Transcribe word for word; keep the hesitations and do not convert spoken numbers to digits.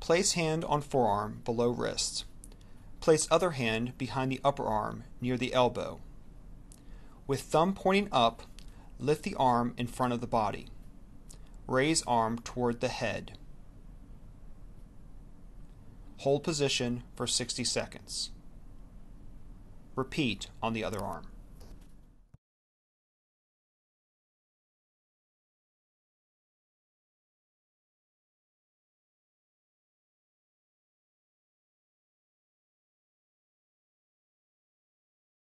Place hand on forearm below wrist. Place other hand behind the upper arm near the elbow. With thumb pointing up, lift the arm in front of the body. Raise arm toward the head. Hold position for sixty seconds. Repeat on the other arm.